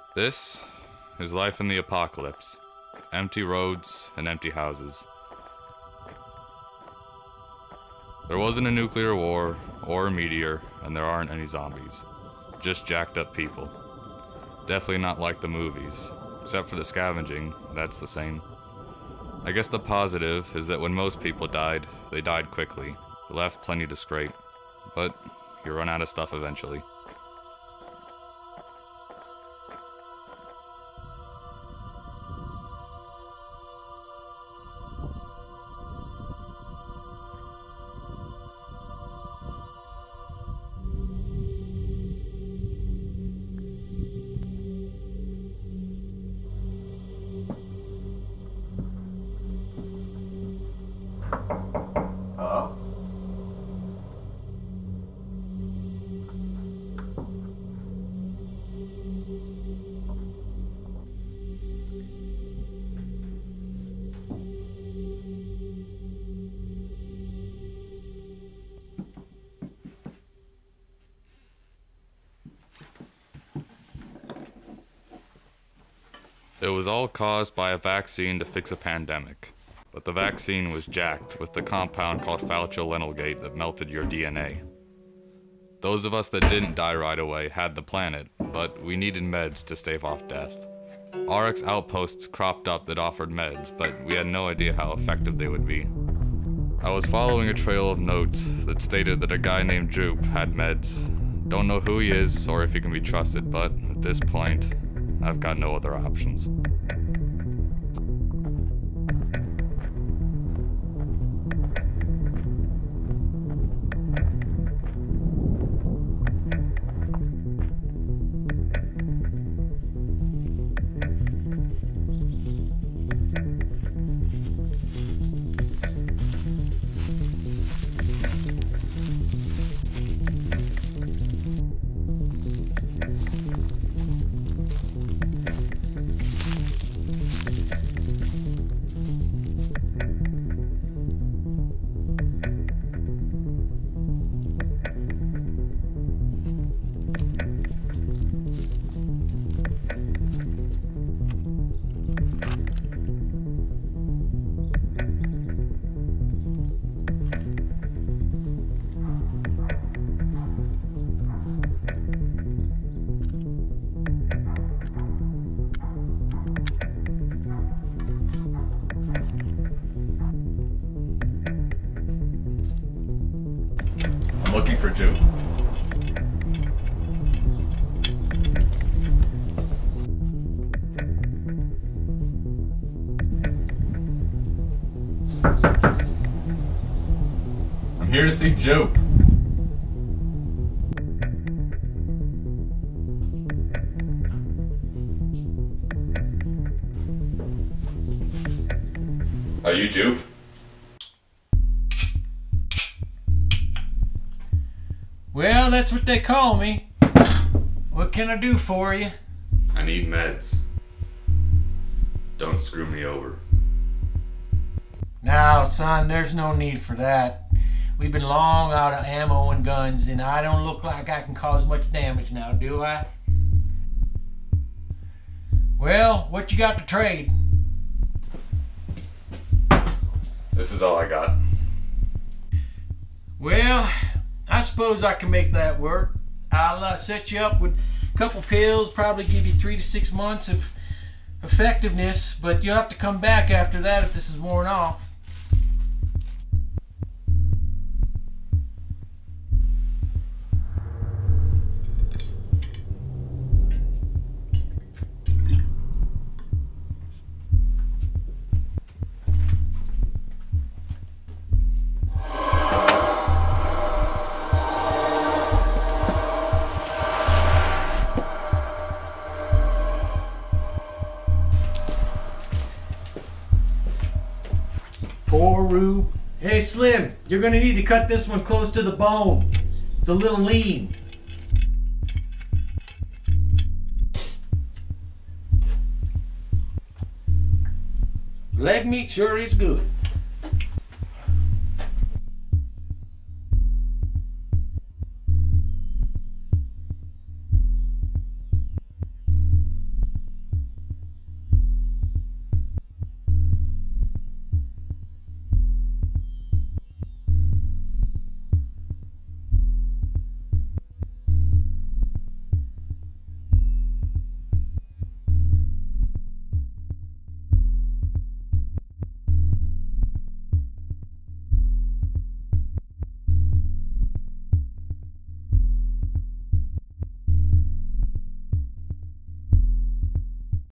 This is life in the apocalypse. Empty roads and empty houses. There wasn't a nuclear war or a meteor, and there aren't any zombies. Just jacked up people. Definitely not like the movies. Except for the scavenging, that's the same. I guess the positive is that when most people died, they died quickly. They left plenty to scrape. But you run out of stuff eventually. Hello? It was all caused by a vaccine to fix a pandemic. But the vaccine was jacked with the compound called falcholenylgate that melted your DNA. Those of us that didn't die right away had the planet, but we needed meds to stave off death. RX outposts cropped up that offered meds, but we had no idea how effective they would be. I was following a trail of notes that stated that a guy named Jupe had meds. Don't know who he is or if he can be trusted, but at this point, I've got no other options. I'm looking for Jupe. I'm here to see Jupe. Are you Jupe? Well, that's what they call me. What can I do for you? I need meds. Don't screw me over. Now, son, there's no need for that. We've been long out of ammo and guns, and I don't look like I can cause much damage now, do I? Well, what you got to trade? This is all I got. Well, I suppose I can make that work. I'll set you up with a couple pills, probably give you 3 to 6 months of effectiveness, but you'll have to come back after that if this is worn off. Poor Rube. Hey Slim, you're gonna need to cut this one close to the bone. It's a little lean. Leg meat sure is good.